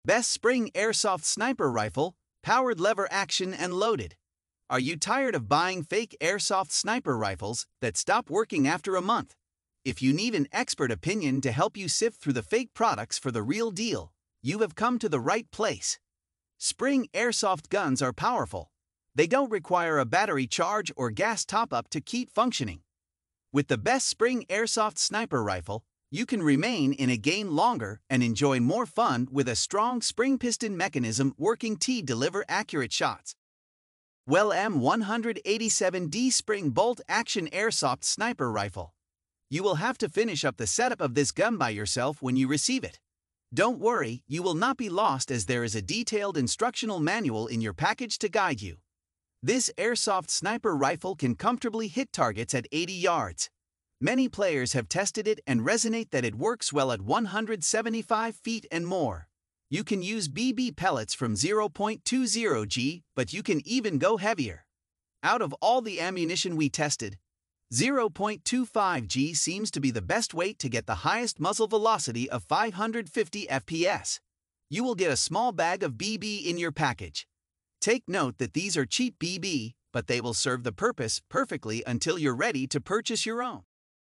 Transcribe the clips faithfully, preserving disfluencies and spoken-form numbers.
Best Spring Airsoft Sniper Rifle, powered lever action and loaded. Are you tired of buying fake airsoft sniper rifles that stop working after a month? If you need an expert opinion to help you sift through the fake products for the real deal, you have come to the right place. Spring airsoft guns are powerful. They don't require a battery charge or gas top-up to keep functioning. With the Best Spring Airsoft Sniper Rifle, you can remain in a game longer and enjoy more fun with a strong spring piston mechanism working to deliver accurate shots. Well, M one eighty-seven D Spring Bolt Action Airsoft Sniper Rifle. You will have to finish up the setup of this gun by yourself when you receive it. Don't worry, you will not be lost as there is a detailed instructional manual in your package to guide you. This airsoft sniper rifle can comfortably hit targets at eighty yards. Many players have tested it and resonate that it works well at one hundred seventy-five feet and more. You can use B B pellets from zero point two zero G, but you can even go heavier. Out of all the ammunition we tested, zero point two five G seems to be the best weight to get the highest muzzle velocity of five hundred fifty F P S. You will get a small bag of B B in your package. Take note that these are cheap B B, but they will serve the purpose perfectly until you're ready to purchase your own.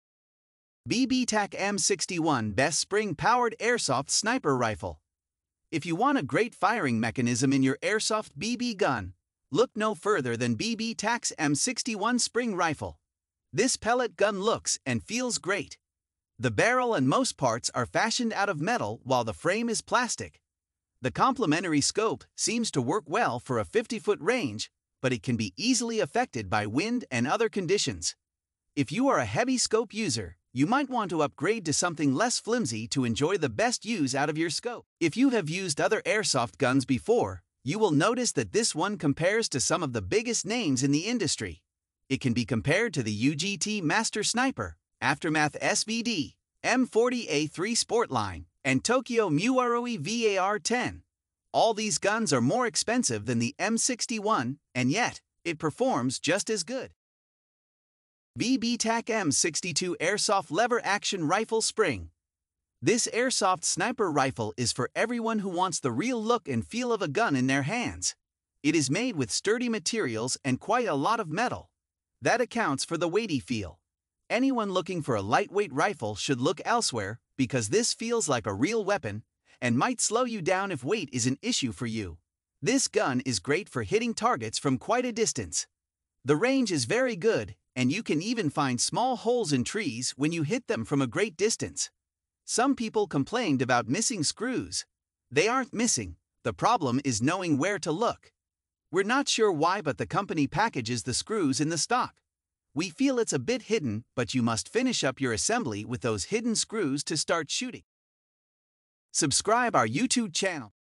B B Tac M sixty-one Best Spring Powered Airsoft Sniper Rifle. If you want a great firing mechanism in your airsoft B B gun, look no further than B B Tac's M sixty-one Spring Rifle. This pellet gun looks and feels great. The barrel and most parts are fashioned out of metal while the frame is plastic. The complementary scope seems to work well for a fifty-foot range, but it can be easily affected by wind and other conditions. If you are a heavy scope user, you might want to upgrade to something less flimsy to enjoy the best use out of your scope. If you have used other airsoft guns before, you will notice that this one compares to some of the biggest names in the industry. It can be compared to the U G T Master Sniper, Aftermath S V D, M forty A three Sportline, and Tokyo Muroe V A R ten. All these guns are more expensive than the M sixty-one, and yet, it performs just as good. B B Tac M sixty-two Airsoft Lever Action Rifle Spring. This airsoft sniper rifle is for everyone who wants the real look and feel of a gun in their hands. It is made with sturdy materials and quite a lot of metal. That accounts for the weighty feel. Anyone looking for a lightweight rifle should look elsewhere because this feels like a real weapon and might slow you down if weight is an issue for you. This gun is great for hitting targets from quite a distance. The range is very good, and you can even find small holes in trees when you hit them from a great distance. Some people complained about missing screws. They aren't missing. The problem is knowing where to look. We're not sure why, but the company packages the screws in the stock. We feel it's a bit hidden, but you must finish up your assembly with those hidden screws to start shooting. Subscribe our YouTube channel.